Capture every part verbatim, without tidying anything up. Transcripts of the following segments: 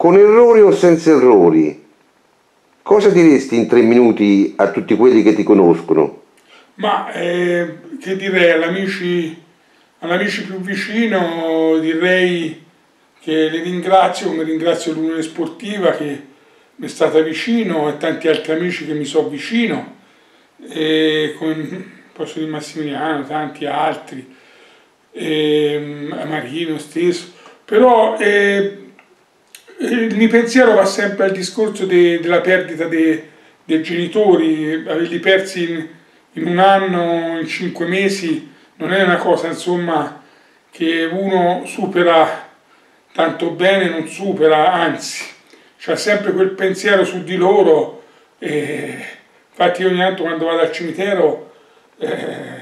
con errori o senza errori, cosa diresti in tre minuti a tutti quelli che ti conoscono? Ma eh, che direi all'amici all'amici più vicino, direi che li ringrazio, come ringrazio l'Unione Sportiva che mi è stata vicino e tanti altri amici che mi sono vicino, e con posso dire Massimiliano, tanti altri, e Marino stesso, però eh, il mio pensiero va sempre al discorso de, della perdita de, dei genitori, averli persi in, in un anno, in cinque mesi, non è una cosa insomma che uno supera tanto bene, non supera, anzi, c'ha sempre quel pensiero su di loro. E infatti io ogni tanto quando vado al cimitero eh,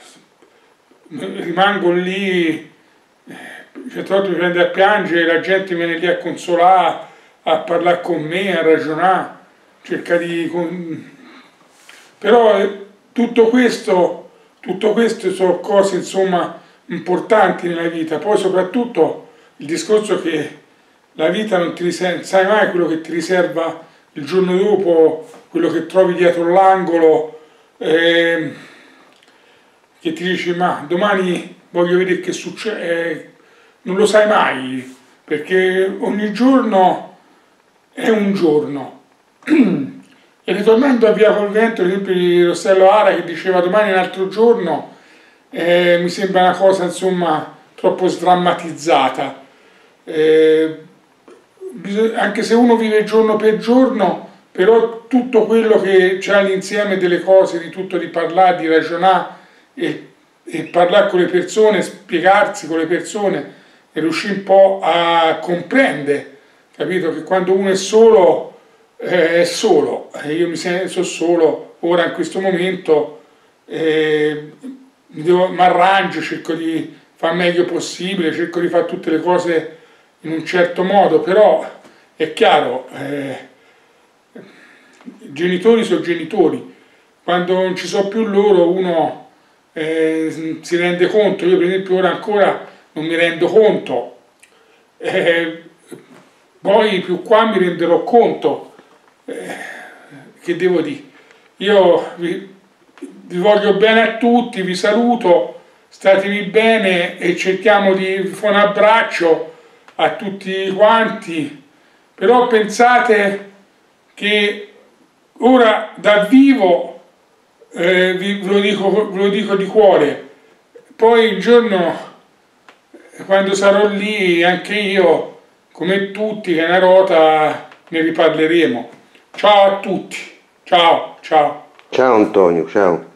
rimango lì, certe volte mi prende a piangere, la gente viene lì a consolare, a parlare con me, a ragionare, cerca di... Con... però eh, tutto questo, tutto questo sono cose insomma importanti nella vita. Poi soprattutto il discorso che la vita non ti riserva, sai mai quello che ti riserva il giorno dopo, quello che trovi dietro l'angolo, eh, che ti dici ma domani voglio vedere che succede, eh, non lo sai mai, perché ogni giorno è un giorno. E ritornando a Via col Vento, ad esempio di Rossello Ara che diceva domani è un altro giorno, eh, mi sembra una cosa insomma troppo sdrammatizzata. Eh, anche se uno vive giorno per giorno, però tutto quello che c'è all'insieme delle cose, di tutto, di parlare, di ragionare e, e parlare con le persone, spiegarsi con le persone e riuscire un po' a comprendere, capito? Che quando uno è solo, eh, è solo, e io mi sento solo ora in questo momento, eh, mi arrangio, cerco di fare il meglio possibile, cerco di fare tutte le cose in un certo modo, però è chiaro, eh, i genitori sono genitori, quando non ci sono più loro uno eh, si rende conto. Io per esempio ora ancora non mi rendo conto, eh, poi più qua mi renderò conto, eh, che devo dire, io vi, vi voglio bene a tutti, vi saluto, statevi bene e cerchiamo di fare un abbraccio a tutti quanti, però pensate che ora da vivo eh, vi, ve, lo dico, ve lo dico di cuore, poi il giorno quando sarò lì anche io, come tutti, che è una rota, ne riparleremo. Ciao a tutti, ciao, ciao. Ciao Antonio, ciao.